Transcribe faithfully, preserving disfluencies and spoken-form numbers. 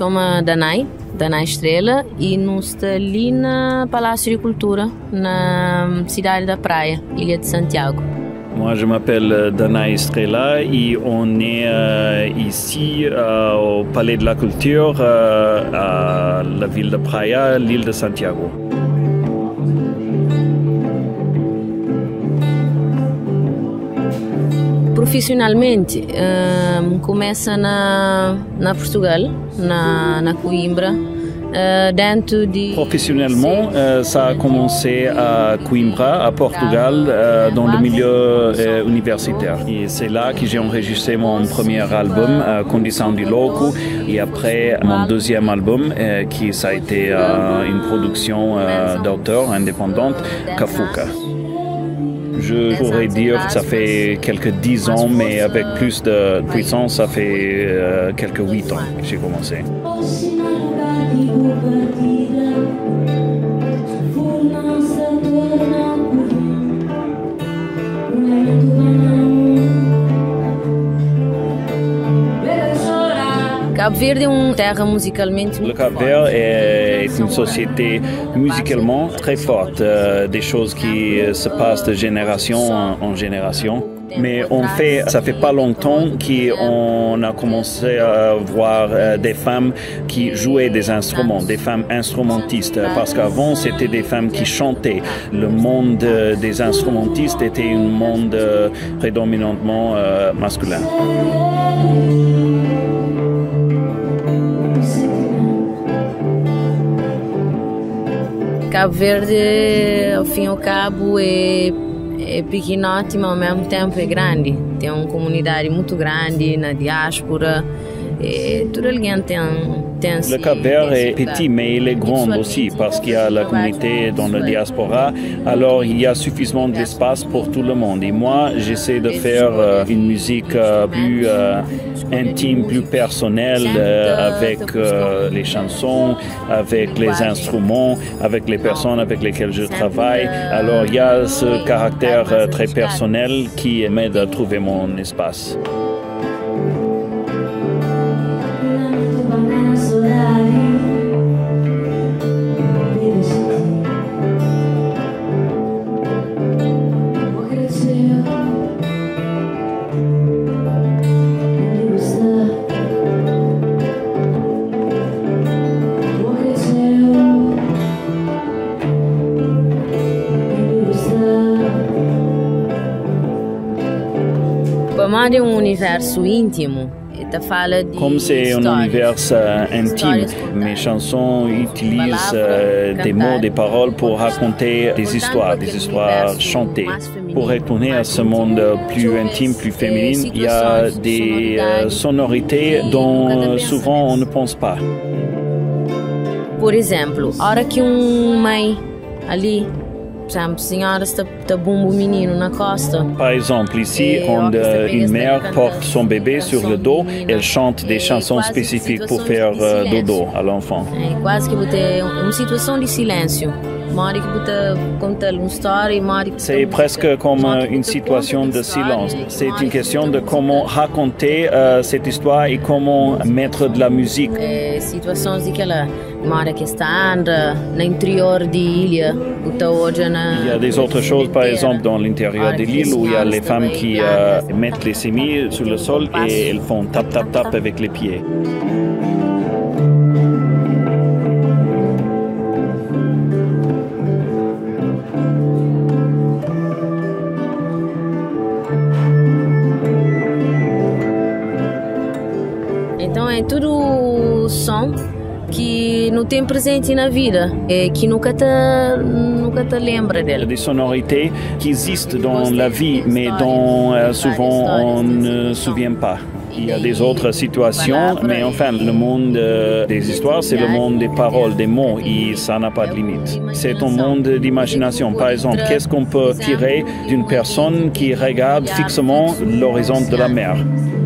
chama Danai, Danai Estrela, e nós estamos ali no Palácio de Cultura, na cidade da Praia, Ilha de Santiago. Moi, je m'appelle Danai Estrela et on est euh, ici euh, au Palais de la Culture, euh, à la ville de Praia, l'île de Santiago. Profissionalmente, um, começa na, na Portugal, na, na Coimbra, uh, dentro de... Professionnellement, euh, ça a commencé à Coimbra, à Portugal, euh, dans le milieu euh, universitaire. Et c'est là que j'ai enregistré mon premier album, euh, Condição de Louco, et après mon deuxième album, euh, qui ça a été euh, une production euh, d'auteur indépendante, Kafuka. Je pourrais dire que ça fait quelques dix ans, mais avec plus de puissance, ça fait euh, quelques huit ans que j'ai commencé. Cabo Verde est une terre musicalement. Le Cap Vert est une société musicalement très forte, euh, des choses qui se passent de génération en génération. Mais on fait, ça fait pas longtemps qu'on a commencé à voir euh, des femmes qui jouaient des instruments, des femmes instrumentistes, parce qu'avant c'était des femmes qui chantaient. Le monde euh, des instrumentistes était un monde euh, prédominantement euh, masculin. Cabo Verde, ao fim e ao cabo, é, é pequenote, mas ao mesmo tempo é grande. Tem uma comunidade muito grande na diáspora. Et tout le monde tem, tem Le Cap-Vert est petit, mais il est grand aussi parce qu'il y a la communauté dans la diaspora. Alors, il y a suffisamment d'espace pour tout le monde. Et moi, j'essaie de faire euh, une musique euh, plus euh, intime, plus personnelle, euh, avec euh, les chansons, avec les instruments, avec les personnes avec lesquelles je travaille. Alors, il y a ce caractère euh, très personnel qui m'aide à trouver mon espace. Pamar é um universo íntimo. Comme c'est un univers euh, intime, mes chansons utilisent euh, des mots, des paroles pour raconter des histoires, des histoires chantées. Pour retourner à ce monde plus intime, plus féminin, il y a des euh, sonorités dont euh, souvent on ne pense pas. Por exemplo, a hora que um mãe ali, por exemplo, senhora está bomba o menino na costa. Par exemple, ici, quand euh, une mère porte son bébé sur le dos, elle chante des chansons spécifiques pour faire euh, dodo à l'enfant. É quase que botar uma situação de silêncio. C'est presque comme une situation de silence. C'est une question de comment raconter euh, cette histoire et comment mettre de la musique. Il y a des autres choses, par exemple, dans l'intérieur de l'île où il y a les femmes qui euh, mettent les semis sur le sol et elles font tap tap tap avec les pieds. Então é tudo som que não tem presente na vida, é que nunca te, nunca te lembra dela. Il y a des sonorités qui existent dans la vie, mais dont euh, souvent on ne se souvient pas. Il y a des autres situations, mais enfin, le monde euh, des histoires, c'est le monde des paroles, des mots, et ça n'a pas de limite. C'est un monde d'imagination. Par exemple, qu'est-ce qu'on peut tirer d'une personne qui regarde fixement l'horizon de la mer?